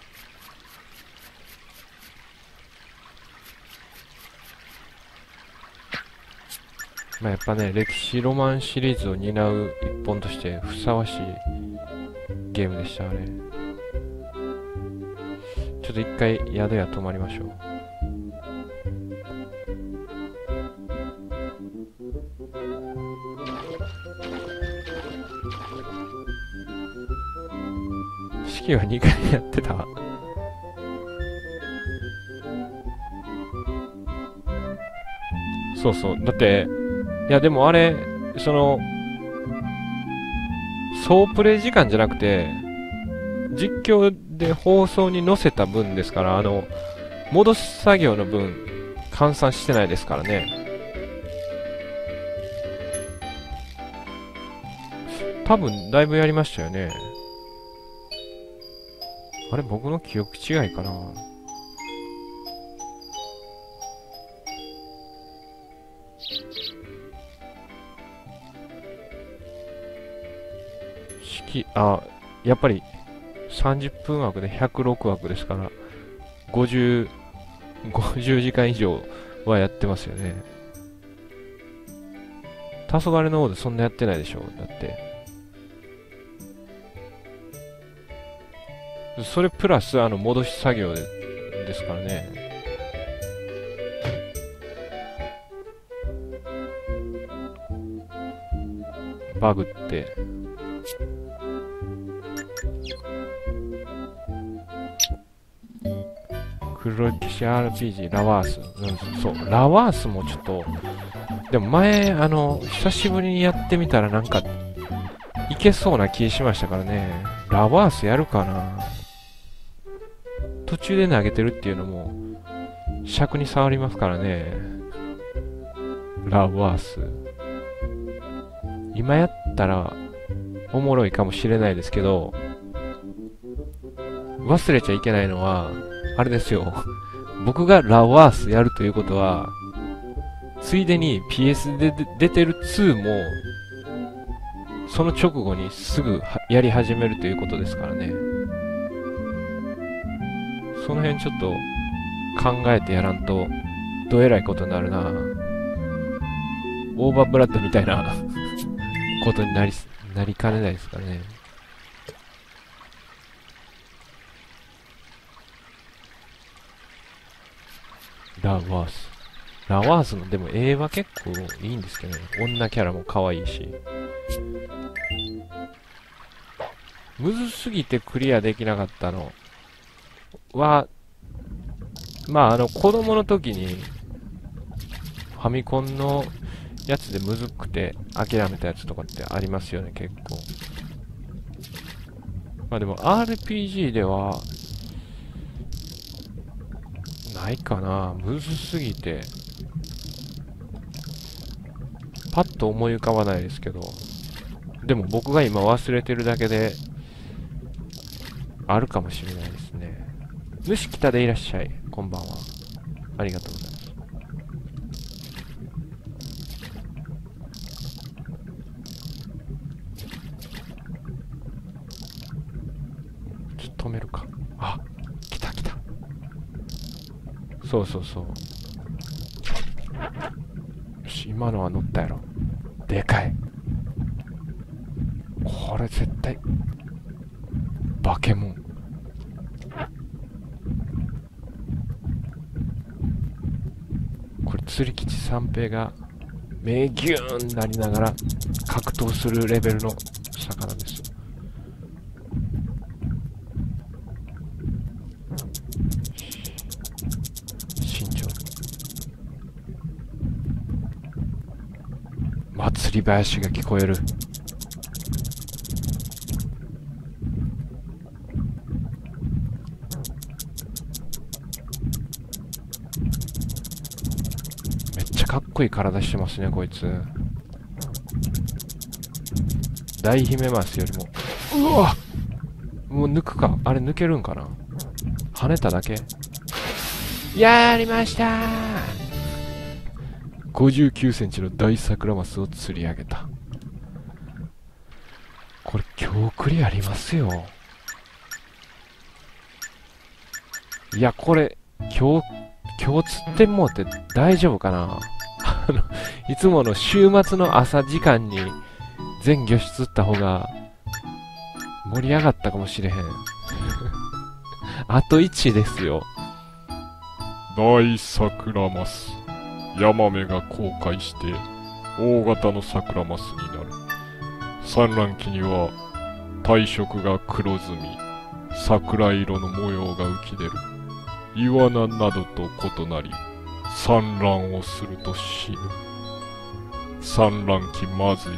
Speaker 1: まあやっぱね、歴史ロマンシリーズを担う一本としてふさわしいゲームでした、あれ。ちょっと一回宿屋泊まりましょう。式は2回やってた。 そうそう。だって、いやでもあれ、総プレイ時間じゃなくて、実況で放送に載せた分ですから、戻し作業の分、換算してないですからね。多分、だいぶやりましたよね。あれ、僕の記憶違いかな。やっぱり30分枠で106枠ですから、50時間以上はやってますよね。黄昏の方でそんなやってないでしょ。だって。それプラス、戻し作業ですからね。バグって。黒歴史 RPG ラワース、そう、ラワースもちょっと、でも前、久しぶりにやってみたらなんか、いけそうな気しましたからね。ラワースやるかな。途中で投げてるっていうのも、尺に触りますからね。ラワース。今やったら、おもろいかもしれないですけど、忘れちゃいけないのは、あれですよ。僕がラワースやるということは、ついでに PS で出てる2も、その直後にすぐやり始めるということですからね。その辺ちょっと考えてやらんと、どえらいことになるな。オーバーブラッドみたいなことになりかねないですからね。ラワース。ラワースのでも絵は結構いいんですけどね。女キャラも可愛いし。むずすぎてクリアできなかったのは、まあ子供の時に、ファミコンのやつでむずくて諦めたやつとかってありますよね、結構。まあでも RPG では、ないかな。むずすぎて。パッと思い浮かばないですけど。でも僕が今忘れてるだけで、あるかもしれないですね。主北でいらっしゃい。こんばんは。ありがとうございます。ちょっと止めるか。あ、来た来た。そうそうそう。よし、今のは乗ったやろ。でかい。これ絶対、バケモン。これ釣り吉三平が目ギューンなりながら格闘するレベルの魚ですよ。慎重に。祭り林が聞こえる。かっこいい体してますね、こいつ。大姫マスよりも。うわ、もう抜くか。あれ抜けるんかな。跳ねただけ。やりましたー。59センチの大桜マスを釣り上げた。これ今日クリありますよ。いや、これ今日釣ってもうって大丈夫かな。いつもの週末の朝時間に全魚種釣った方が盛り上がったかもしれへん。あと1ですよ。
Speaker 2: 大桜マス。ヤマメが公開して大型の桜マスになる。産卵期には体色が黒ずみ、桜色の模様が浮き出る。イワナなどと異なり、 産卵をすると死ぬ。産卵期まずい。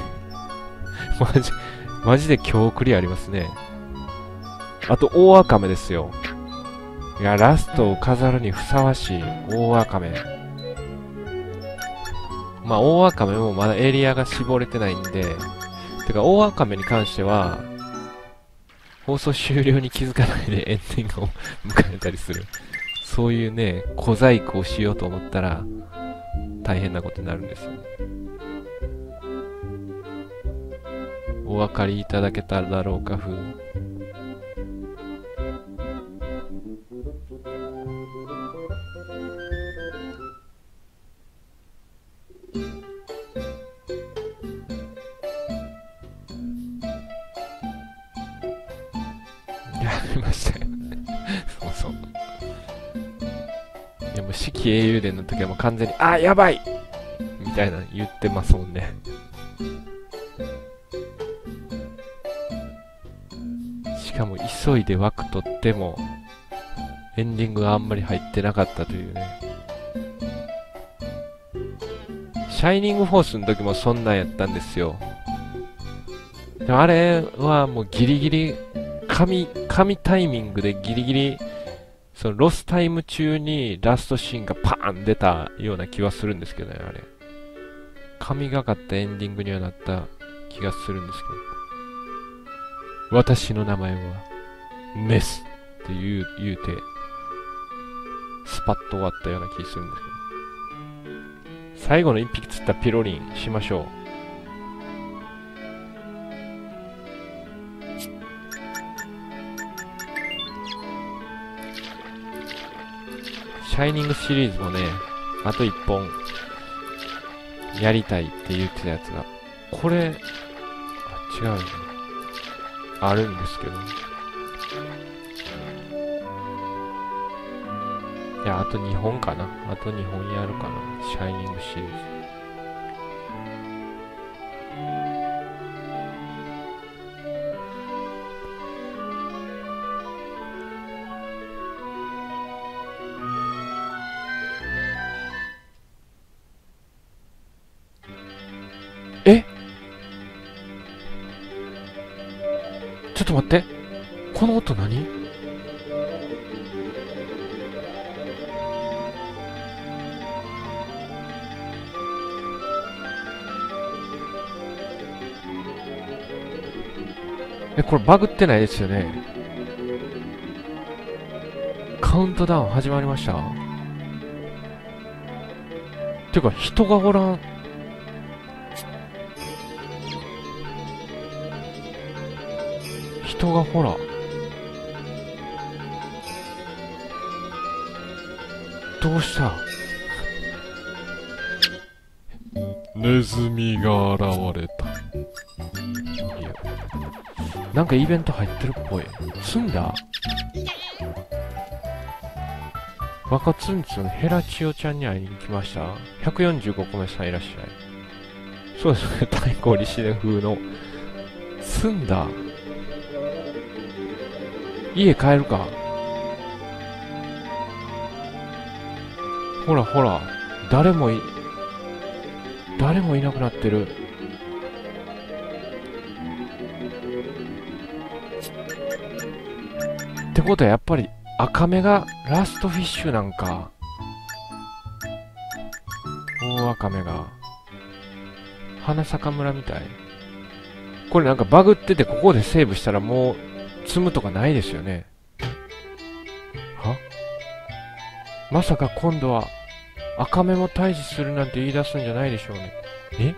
Speaker 1: マジで今日クリありますね。あと、大アカメですよ。いや、ラストを飾るにふさわしい大アカメ。まあ、大アカメもまだエリアが絞れてないんで、てか、大アカメに関しては、放送終了に気づかないでエンディングを迎えたりする。そういうね、小細工をしようと思ったら、大変なことになるんですよね。お分かりいただけただろうか、ふう。やりましたよ。そうそう。いやもう四季英雄伝の時はもう完全に、あ、やばいみたいな言ってますもんね。しかも急いで枠取っても、エンディングがあんまり入ってなかったというね。シャイニングフォースの時もそんなんやったんですよ。でもあれはもうギリギリ、神タイミングでギリギリ、そのロスタイム中にラストシーンがパーン出たような気はするんですけどね、あれ。神がかったエンディングにはなった気がするんですけど。私の名前は、メスって言うて、スパッと終わったような気がするんですけど。最後の一匹釣ったピロリンしましょう。シャイニングシリーズもね、あと1本やりたいって言ってたやつが、これ、違うね。あるんですけど。いや、あと2本かな。あと2本やるかな。シャイニングシリーズ。え？ちょっと待って。この音何？これバグってないですよね。カウントダウン始まりました。てか人がおらん。人がほら。どうした？
Speaker 2: ネズミが現れた。
Speaker 1: いや、なんかイベント入ってるっぽい。済んだ？若ツンツンヘラチオちゃんに会いに来ました。145個目さんいらっしゃい。そうですね、太鼓リシデ風の。済んだ。家帰るか。ほらほら、誰もいなくなってる。ってことはやっぱり赤目がラストフィッシュなんか。大赤目が花坂村みたい。これなんかバグっててここでセーブしたらもう積むとかないですよね。は？まさか今度は赤目も退治するなんて言い出すんじゃないでしょうね。え？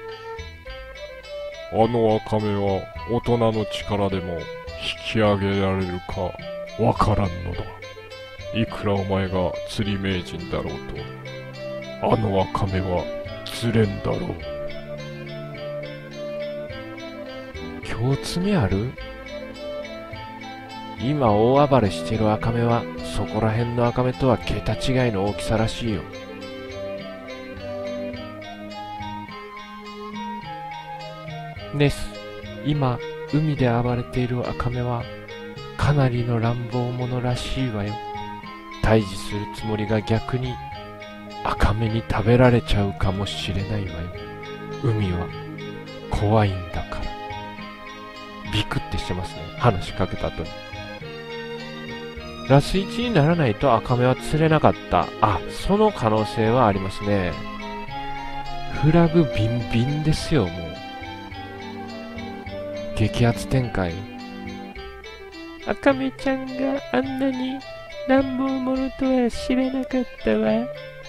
Speaker 2: あの赤目は大人の力でも引き上げられるかわからんのだ。いくらお前が釣り名人だろうと、あの赤目は釣れんだろう。
Speaker 1: 今日爪ある？今大暴れしてる赤目はそこら辺の赤目とは桁違いの大きさらしいよ。ネス、今海で暴れている赤目はかなりの乱暴者らしいわよ。退治するつもりが逆にカメに食べられちゃうかもしれないわよ。海は怖いんだから。ビクってしてますね。話しかけた後に。ラス1にならないとアカメは釣れなかった。あ、その可能性はありますね。フラグビンビンですよ、もう。激アツ展開。アカメちゃんがあんなに乱暴者とは知らなかったわ。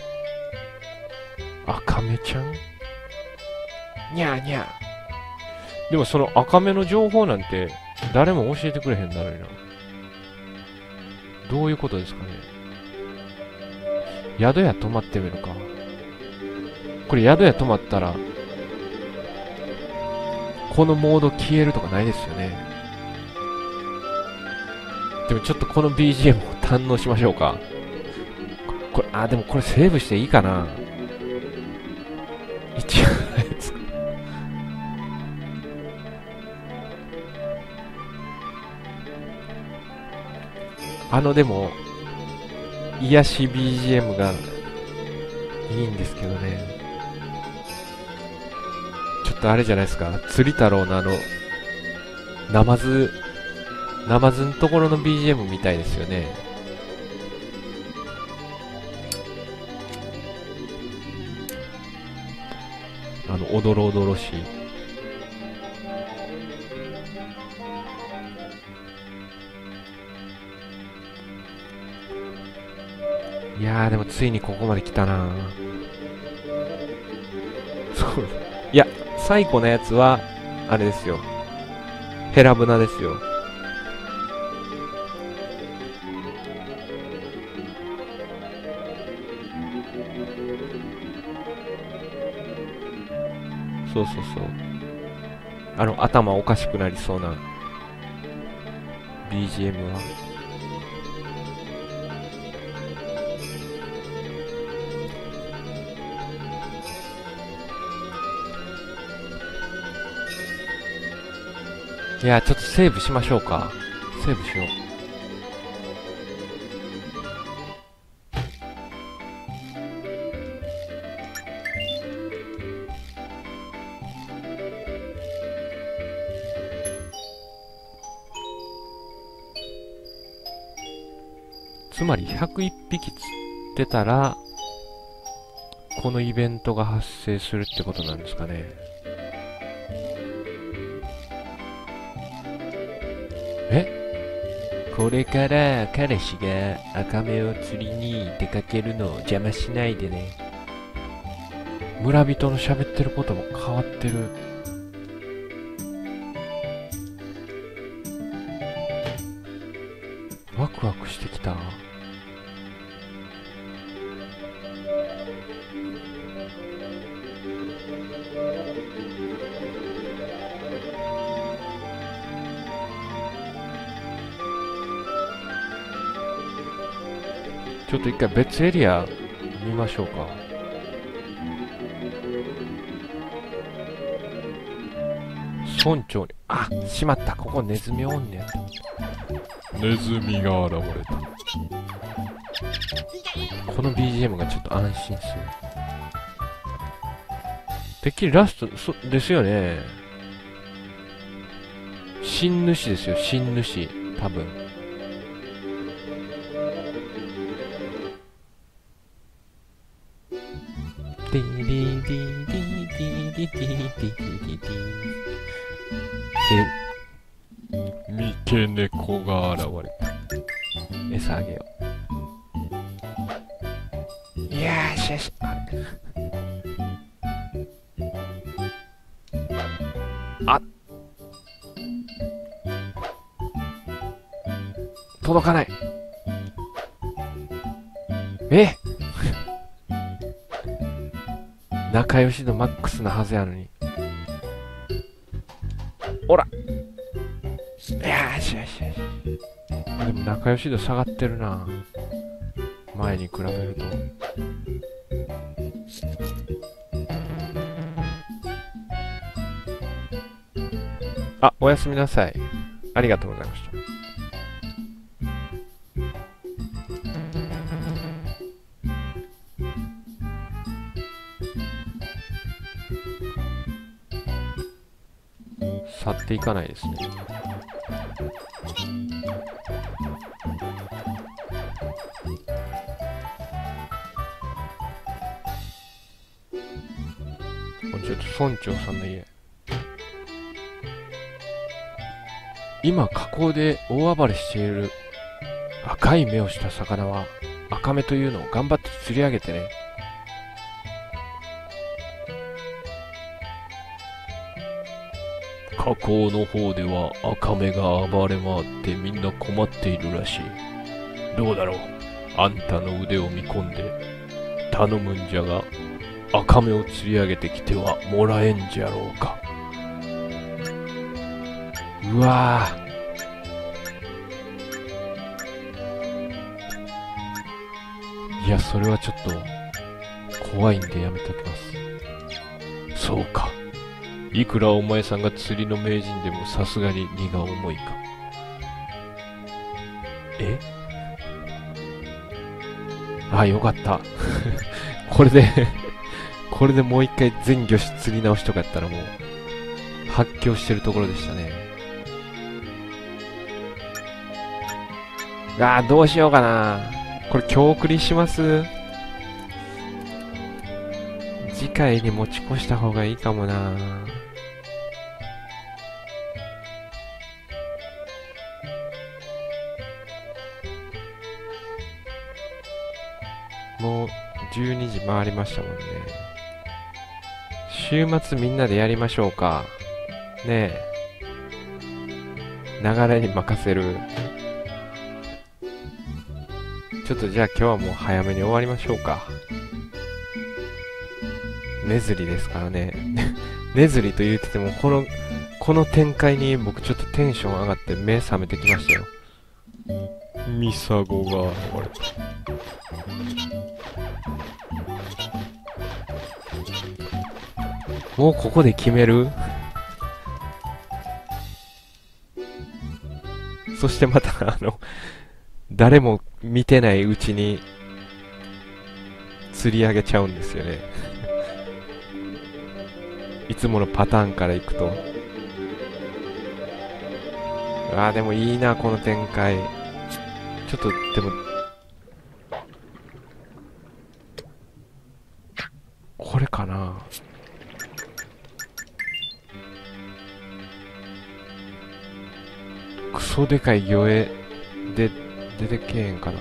Speaker 1: アカメちゃんにゃーにゃー。でもそのアカメの情報なんて誰も教えてくれへんだろうな。どういうことですかね。宿屋泊まってみるか。これ宿屋泊まったらこのモード消えるとかないですよね。でもちょっとこの BGM を堪能しましょうか。これ、でもこれセーブしていいかな。一応でも癒し BGM がいいんですけどね。ちょっとあれじゃないですか、釣り太郎のナマズんところの BGM みたいですよね。おどろおどろしい。いやー、でもついにここまで来たな。そう。いや、最古のやつは、あれですよ。ヘラブナですよ。そうそうそう。頭おかしくなりそうな BGM は。いや、ちょっとセーブしましょうか。セーブしよう。つまり101匹釣ってたら、このイベントが発生するってことなんですかね。これから彼氏がアカメを釣りに出かけるのを邪魔しないでね。村人の喋ってることも変わってる。ワクワクしてきた。ちょっと一回別エリア見ましょうか。村長に、しまった。ここネズミおんねん。
Speaker 2: ネズミが現れた。
Speaker 1: この BGM がちょっと安心する。てっきりラスト、ですよね。新主ですよ、新主。多分。ディディディディディディディディディ
Speaker 2: 三毛猫が現れた。
Speaker 1: 餌あげよう。いやーしよし。届かない。仲良しのマックスなはずやのに。おら。いやーしよしよし。でも仲良し度下がってるな。前に比べると。おやすみなさい。ありがとうございました。 去っていかないですね。ちょっと村長さんの家。今河口で大暴れしている赤い目をした魚は赤目というのを頑張って釣り上げてね。
Speaker 2: 河口の方では赤目が暴れ回ってみんな困っているらしい。どうだろう、あんたの腕を見込んで頼むんじゃが、赤目を釣り上げてきてはもらえんじゃろうか。
Speaker 1: うわぁ。いや、それはちょっと怖いんでやめておきます。
Speaker 2: そうか。いくらお前さんが釣りの名人でもさすがに荷が重いか。
Speaker 1: え？あ、よかった。これでもう一回全魚種釣り直しとかやったらもう発狂してるところでしたね。あー、どうしようかな。これ今日送りします？次回に持ち越した方がいいかもな。もう12時回りましたもんね。週末みんなでやりましょうか。ねえ。流れに任せる。ちょっとじゃあ今日はもう早めに終わりましょうか。ねずりですからね。ねずりと言ってても、この展開に僕ちょっとテンション上がって目覚めてきましたよ。
Speaker 2: ミサゴが現れた。
Speaker 1: もうここで決める？そしてまた誰も見てないうちに釣り上げちゃうんですよね。いつものパターンからいくと。あー、でもいいな、この展開。ちょっと、でも、これかな。クソでかい魚影で出てけえへんかな。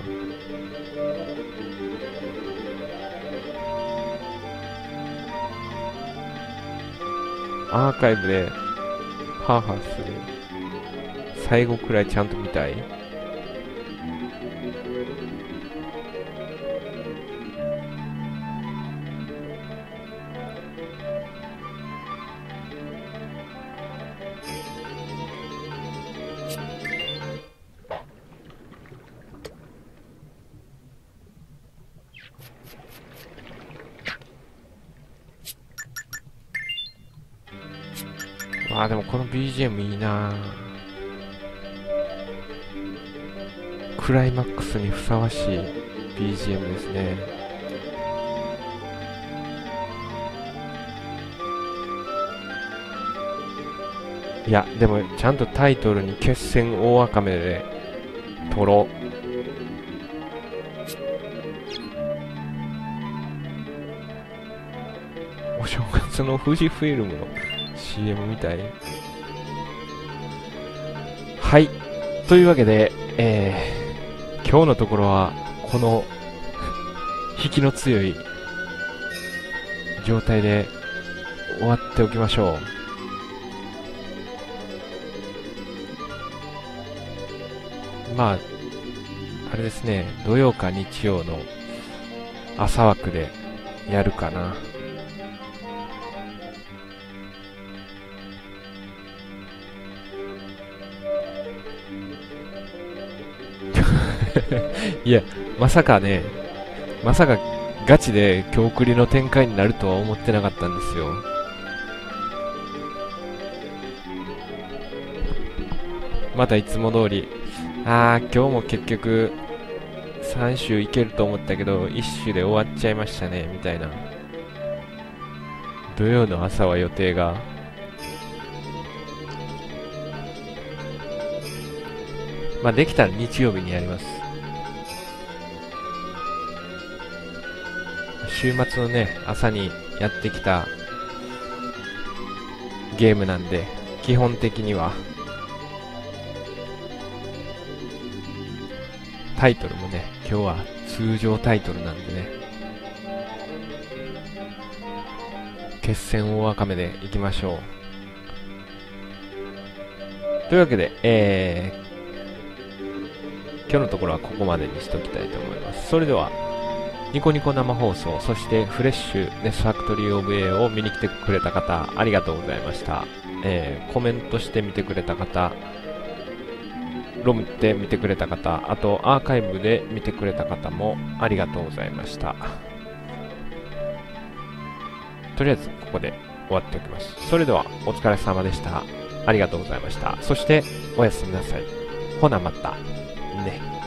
Speaker 1: アーカイブでハーハーする最後くらいちゃんと見たい。あー、でもこの BGM いいな。クライマックスにふさわしい BGM ですね。いや、でもちゃんとタイトルに決戦大赤目で撮ろう。お正月の富士フイルムの CM みたい。はい。というわけで、今日のところは、この、引きの強い状態で終わっておきましょう。まあ、あれですね、土曜か日曜の朝枠でやるかな。いや、まさかガチで今日送りの展開になるとは思ってなかったんですよ。またいつも通り、今日も結局3週いけると思ったけど1週で終わっちゃいましたねみたいな。土曜の朝は予定がまあできたら日曜日にやります。週末のね、朝にやってきたゲームなんで、基本的にはタイトルもね、今日は通常タイトルなんでね、決戦大赤目でいきましょう。というわけで、今日のところはここまでにしておきたいと思います。それでは、ニコニコ生放送、そしてフレッシュネスファクトリーオブ A を見に来てくれた方、ありがとうございました。コメントして見てくれた方、ロムって見てくれた方、あとアーカイブで見てくれた方もありがとうございました。とりあえずここで終わっておきます。それではお疲れ様でした。ありがとうございました。そしておやすみなさい。ほなまたね。